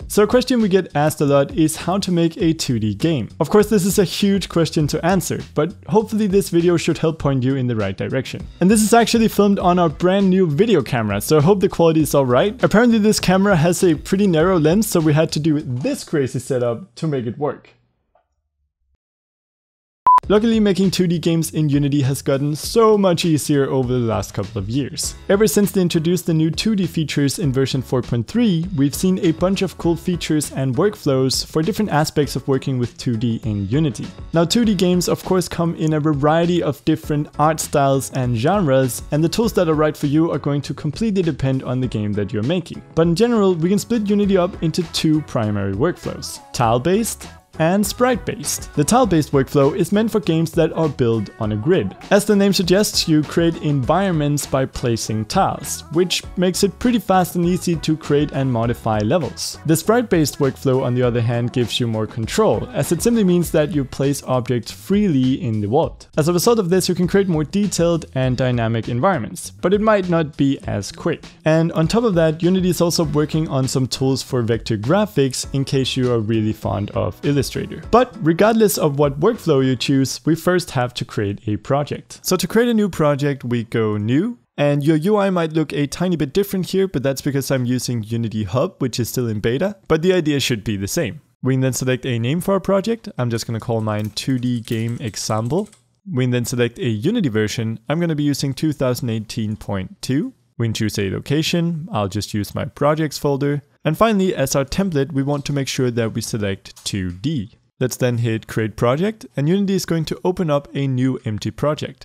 So a question we get asked a lot is how to make a 2D game. Of course, this is a huge question to answer, but hopefully this video should help point you in the right direction. And this is actually filmed on our brand new video camera, so I hope the quality is alright. Apparently this camera has a pretty narrow lens, so we had to do this crazy setup to make it work. Luckily, making 2D games in Unity has gotten so much easier over the last couple of years. Ever since they introduced the new 2D features in version 4.3, we've seen a bunch of cool features and workflows for different aspects of working with 2D in Unity. Now 2D games of course come in a variety of different art styles and genres, and the tools that are right for you are going to completely depend on the game that you're making. But in general, we can split Unity up into two primary workflows: tile-based and sprite-based. The tile-based workflow is meant for games that are built on a grid. As the name suggests, you create environments by placing tiles, which makes it pretty fast and easy to create and modify levels. The sprite-based workflow, on the other hand, gives you more control, as it simply means that you place objects freely in the world. As a result of this, you can create more detailed and dynamic environments, but it might not be as quick. And on top of that, Unity is also working on some tools for vector graphics in case you are really fond of Illustrator. But regardless of what workflow you choose, we first have to create a project. So to create a new project, we go New, and your UI might look a tiny bit different here, but that's because I'm using Unity Hub, which is still in beta, but the idea should be the same. We can then select a name for our project. I'm just going to call mine 2D Game Example. We can then select a Unity version. I'm going to be using 2018.2. We can choose a location. I'll just use my projects folder. And finally, as our template, we want to make sure that we select 2D. Let's then hit Create Project, and Unity is going to open up a new empty project.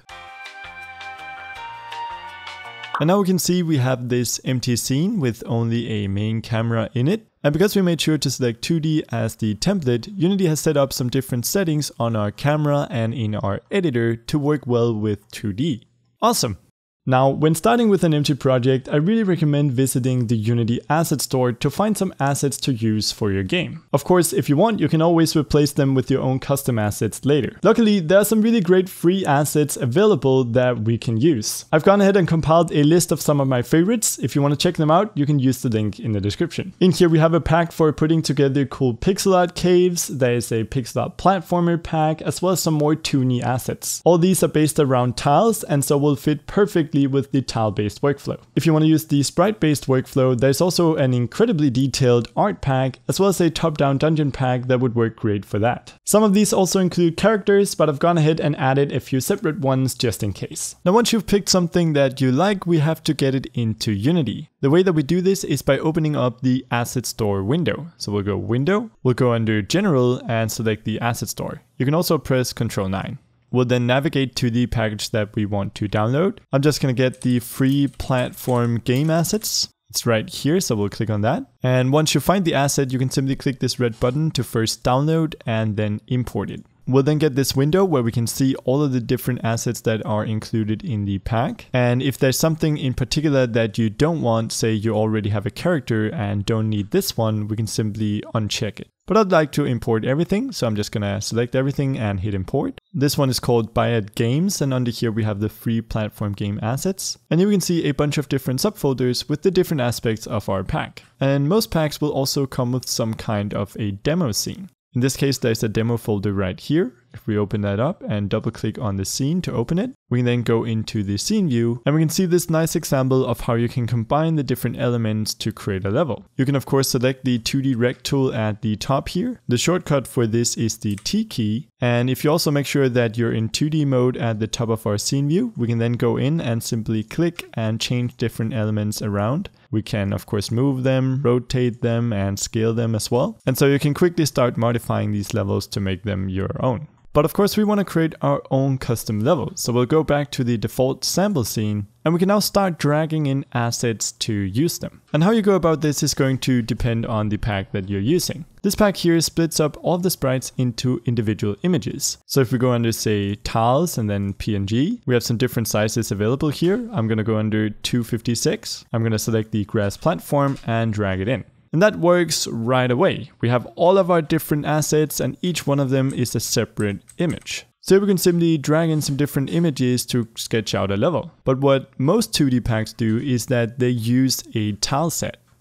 And now we can see we have this empty scene with only a main camera in it. And because we made sure to select 2D as the template, Unity has set up some different settings on our camera and in our editor to work well with 2D. Awesome! Now, when starting with an empty project, I really recommend visiting the Unity Asset Store to find some assets to use for your game. Of course, if you want, you can always replace them with your own custom assets later. Luckily, there are some really great free assets available that we can use. I've gone ahead and compiled a list of some of my favorites. If you want to check them out, you can use the link in the description. In here, we have a pack for putting together cool pixel art caves. There is a pixel art platformer pack, as well as some more toony assets. All these are based around tiles, and so will fit perfectly with the tile-based workflow. If you want to use the sprite-based workflow, there's also an incredibly detailed art pack, as well as a top-down dungeon pack that would work great for that. Some of these also include characters, but I've gone ahead and added a few separate ones just in case. Now once you've picked something that you like, we have to get it into Unity. The way that we do this is by opening up the Asset Store window. So we'll go Window, we'll go under General and select the Asset Store. You can also press Ctrl 9. We'll then navigate to the package that we want to download. I'm just going to get the free platform game assets. It's right here, so we'll click on that. And once you find the asset, you can simply click this red button to first download and then import it. We'll then get this window where we can see all of the different assets that are included in the pack. And if there's something in particular that you don't want, say you already have a character and don't need this one, we can simply uncheck it. But I'd like to import everything, so I'm just gonna select everything and hit import. This one is called Brackeys Games, and under here we have the free platform game assets. And here we can see a bunch of different subfolders with the different aspects of our pack. And most packs will also come with some kind of a demo scene. In this case, there's a demo folder right here. If we open that up and double click on the scene to open it, we can then go into the scene view and we can see this nice example of how you can combine the different elements to create a level. You can of course select the 2D rec tool at the top here. The shortcut for this is the T key. And if you also make sure that you're in 2D mode at the top of our scene view, we can then go in and simply click and change different elements around. We can of course move them, rotate them and scale them as well. And so you can quickly start modifying these levels to make them your own. But of course we want to create our own custom level. So we'll go back to the default sample scene and we can now start dragging in assets to use them. And how you go about this is going to depend on the pack that you're using. This pack here splits up all the sprites into individual images. So if we go under say tiles and then PNG, we have some different sizes available here. I'm going to go under 256. I'm going to select the grass platform and drag it in. And that works right away. We have all of our different assets and each one of them is a separate image. So we can simply drag in some different images to sketch out a level. But what most 2D packs do is that they use a tile set.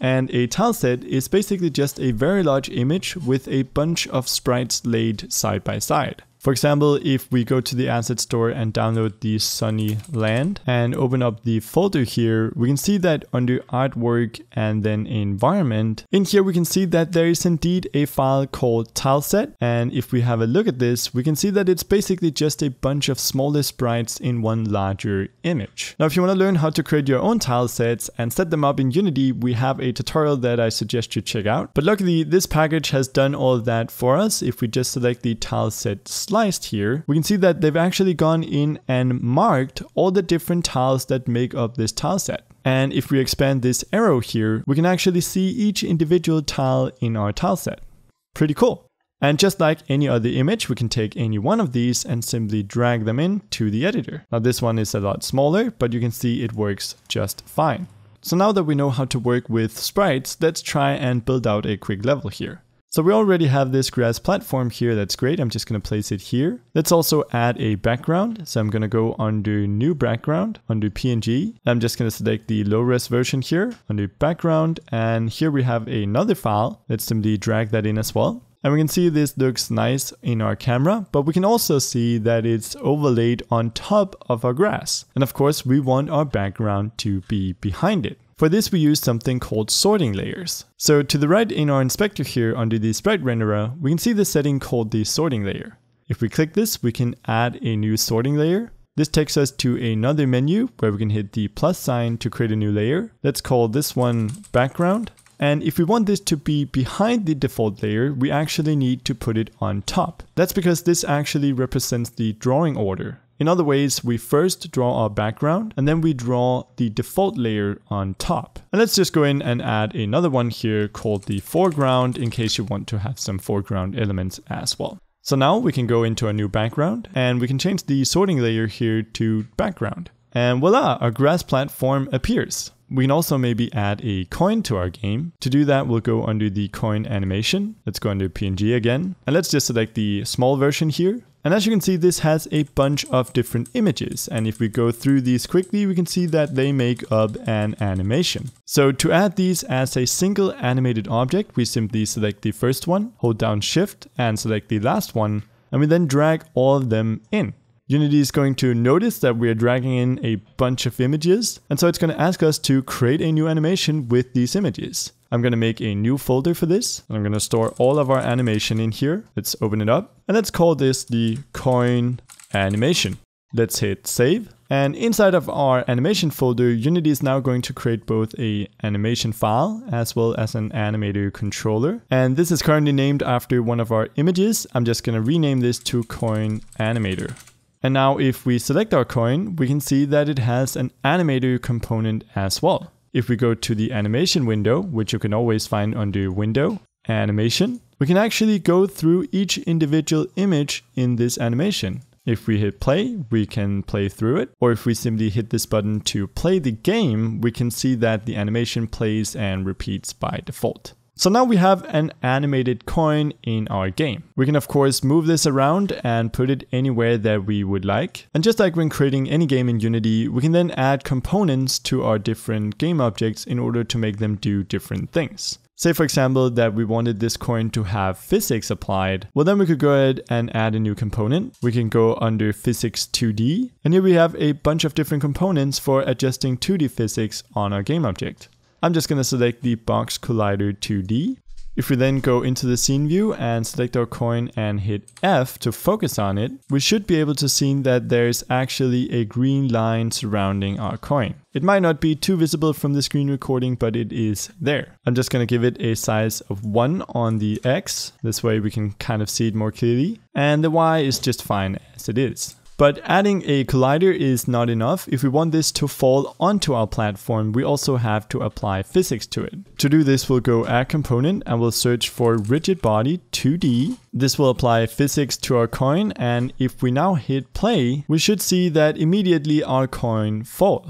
And a tileset is basically just a very large image with a bunch of sprites laid side by side. For example, if we go to the asset store and download the Sunny Land and open up the folder here, we can see that under artwork and then environment, in here we can see that there is indeed a file called tileset. And if we have a look at this, we can see that it's basically just a bunch of smaller sprites in one larger image. Now, if you want to learn how to create your own tilesets and set them up in Unity, we have a tutorial that I suggest you check out. But luckily, this package has done all of that for us. If we just select the tileset sliced here, we can see that they've actually gone in and marked all the different tiles that make up this tile set. And if we expand this arrow here, we can actually see each individual tile in our tile set. Pretty cool. And just like any other image, we can take any one of these and simply drag them in to the editor. Now this one is a lot smaller, but you can see it works just fine. So now that we know how to work with sprites, let's try and build out a quick level here. So we already have this grass platform here, that's great. I'm just going to place it here. Let's also add a background. So I'm going to go under new background, under PNG. I'm just going to select the low res version here, under background. And here we have another file. Let's simply drag that in as well. And we can see this looks nice in our camera, but we can also see that it's overlaid on top of our grass. And of course, we want our background to be behind it. For this, we use something called sorting layers. So to the right in our inspector here under the sprite renderer, we can see the setting called the sorting layer. If we click this, we can add a new sorting layer. This takes us to another menu where we can hit the plus sign to create a new layer. Let's call this one background. And if we want this to be behind the default layer, we actually need to put it on top. That's because this actually represents the drawing order. In other ways, we first draw our background and then we draw the default layer on top. And let's just go in and add another one here called the foreground in case you want to have some foreground elements as well. So now we can go into our new background and we can change the sorting layer here to background. And voila, our grass platform appears. We can also maybe add a coin to our game. To do that, we'll go under the coin animation. Let's go under PNG again. And let's just select the small version here. And as you can see, this has a bunch of different images. And if we go through these quickly, we can see that they make up an animation. So to add these as a single animated object, we simply select the first one, hold down Shift and select the last one. And we then drag all of them in. Unity is going to notice that we're dragging in a bunch of images. And so it's going to ask us to create a new animation with these images. I'm going to make a new folder for this. And I'm going to store all of our animation in here. Let's open it up. And let's call this the coin animation. Let's hit save. And inside of our animation folder, Unity is now going to create both an animation file as well as an animator controller. And this is currently named after one of our images. I'm just going to rename this to coin animator. And now if we select our coin, we can see that it has an animator component as well. If we go to the animation window, which you can always find under Window, Animation, we can actually go through each individual image in this animation. If we hit play, we can play through it. Or if we simply hit this button to play the game, we can see that the animation plays and repeats by default. So now we have an animated coin in our game. We can of course move this around and put it anywhere that we would like. And just like when creating any game in Unity, we can then add components to our different game objects in order to make them do different things. Say for example that we wanted this coin to have physics applied. Well, then we could go ahead and add a new component. We can go under physics 2D. And here we have a bunch of different components for adjusting 2D physics on our game object. I'm just going to select the box collider 2D. If we then go into the scene view and select our coin and hit F to focus on it, we should be able to see that there's actually a green line surrounding our coin. It might not be too visible from the screen recording, but it is there. I'm just going to give it a size of 1 on the X. This way we can kind of see it more clearly. And the Y is just fine as it is. But adding a collider is not enough. If we want this to fall onto our platform, we also have to apply physics to it. To do this, we'll go add component and we'll search for rigid body 2D. This will apply physics to our coin, and if we now hit play, we should see that immediately our coin falls.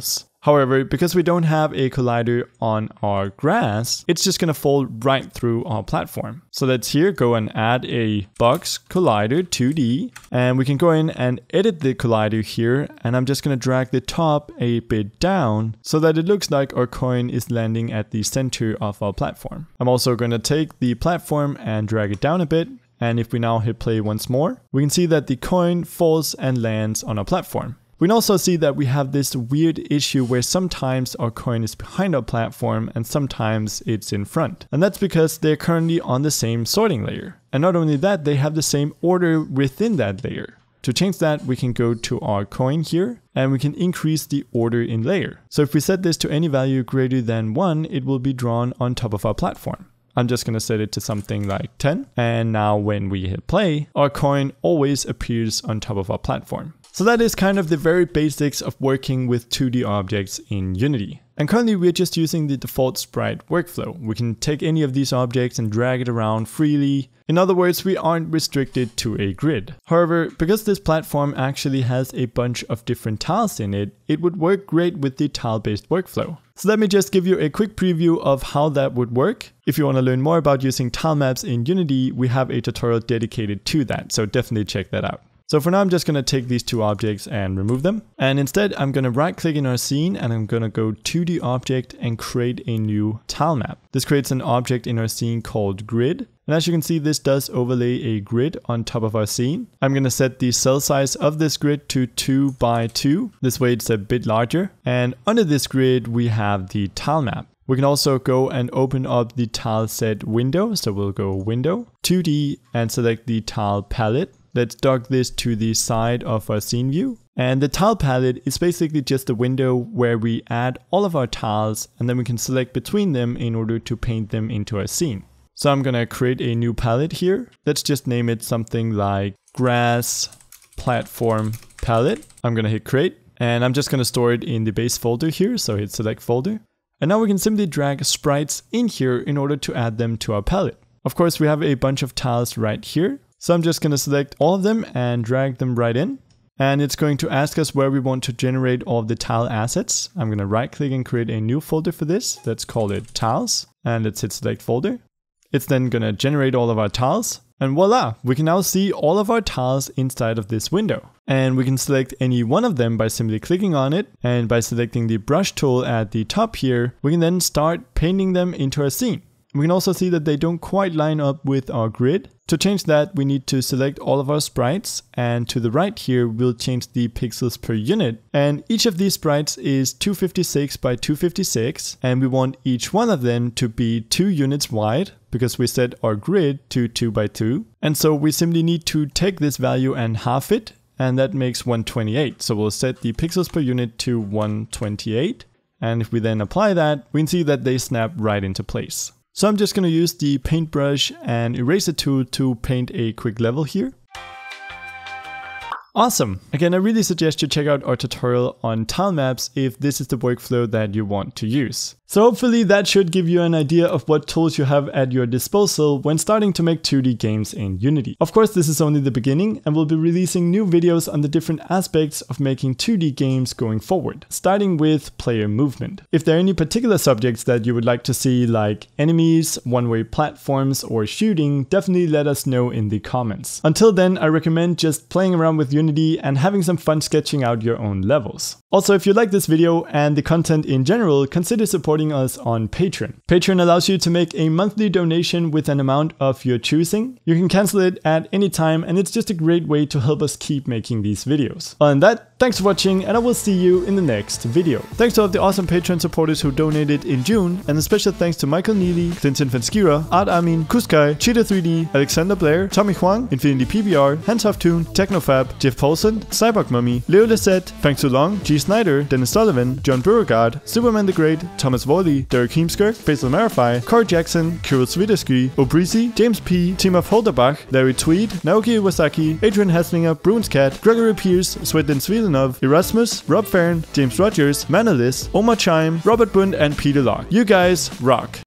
However, because we don't have a collider on our grass, it's just gonna fall right through our platform. So let's here go and add a box collider 2D, and we can go in and edit the collider here, and I'm just gonna drag the top a bit down so that it looks like our coin is landing at the center of our platform. I'm also gonna take the platform and drag it down a bit, and if we now hit play once more, we can see that the coin falls and lands on our platform. We can also see that we have this weird issue where sometimes our coin is behind our platform and sometimes it's in front. And that's because they're currently on the same sorting layer. And not only that, they have the same order within that layer. To change that, we can go to our coin here and we can increase the order in layer. So if we set this to any value greater than 1, it will be drawn on top of our platform. I'm just going to set it to something like 10. And now when we hit play, our coin always appears on top of our platform. So that is kind of the very basics of working with 2D objects in Unity. And currently we're just using the default sprite workflow. We can take any of these objects and drag it around freely. In other words, we aren't restricted to a grid. However, because this platform actually has a bunch of different tiles in it, it would work great with the tile-based workflow. So let me just give you a quick preview of how that would work. If you want to learn more about using tile maps in Unity, we have a tutorial dedicated to that, so definitely check that out. So for now, I'm just going to take these two objects and remove them. And instead, I'm going to right click in our scene and I'm going to go to the object and create a new tile map. This creates an object in our scene called grid. And as you can see, this does overlay a grid on top of our scene. I'm going to set the cell size of this grid to 2 by 2. This way it's a bit larger. And under this grid, we have the tile map. We can also go and open up the tile set window. So we'll go window, 2D, and select the tile palette. Let's dock this to the side of our scene view. And the tile palette is basically just a window where we add all of our tiles and then we can select between them in order to paint them into our scene. So I'm gonna create a new palette here. Let's just name it something like grass platform palette. I'm gonna hit create and I'm just gonna store it in the base folder here. So hit select folder. And now we can simply drag sprites in here in order to add them to our palette. Of course, we have a bunch of tiles right here. So I'm just going to select all of them and drag them right in. And it's going to ask us where we want to generate all of the tile assets. I'm going to right click and create a new folder for this. Let's call it tiles. And let's hit select folder. It's then going to generate all of our tiles. And voila, we can now see all of our tiles inside of this window. And we can select any one of them by simply clicking on it. And by selecting the brush tool at the top here, we can then start painting them into our scene. We can also see that they don't quite line up with our grid. To change that, we need to select all of our sprites, and to the right here, we'll change the pixels per unit. And each of these sprites is 256 by 256, and we want each one of them to be 2 units wide, because we set our grid to 2 by 2. And so we simply need to take this value and half it, and that makes 128. So we'll set the pixels per unit to 128. And if we then apply that, we can see that they snap right into place. So I'm just going to use the paintbrush and eraser tool to paint a quick level here. Awesome! Again, I really suggest you check out our tutorial on tile maps if this is the workflow that you want to use. So hopefully that should give you an idea of what tools you have at your disposal when starting to make 2D games in Unity. Of course, this is only the beginning and we'll be releasing new videos on the different aspects of making 2D games going forward, starting with player movement. If there are any particular subjects that you would like to see, like enemies, one-way platforms, or shooting, definitely let us know in the comments. Until then, I recommend just playing around with Unity and having some fun sketching out your own levels. Also, if you like this video and the content in general, consider supporting us on Patreon. Patreon allows you to make a monthly donation with an amount of your choosing. You can cancel it at any time, and it's just a great way to help us keep making these videos. Other than that, thanks for watching, and I will see you in the next video. Thanks to all of the awesome Patreon supporters who donated in June, and a special thanks to Michael Neely, Clinton Fanskira, Art Amin, Kuskai, Cheetah3D, Alexander Blair, Tommy Huang, Infinity PBR, Hansoftune, Technofab, Jeff Paulson, Cyborg Mummy, Leo Lisette, Fang Long, G. Snyder, Dennis Sullivan, John Beauregard, Superman the Great, Thomas Worley, Derek Heemskirk, Faisal Marify, Car Jackson, Kirill Swiderski, Obrisi, James P., Team of Holderbach, Larry Tweed, Naoki Iwasaki, Adrian Haslinger, Bruins Cat, Gregory Pierce, Svetlin Svilenov, Erasmus, Rob Farron, James Rogers, Manalis, Omar Chime, Robert Bund, and Peter Locke. You guys rock!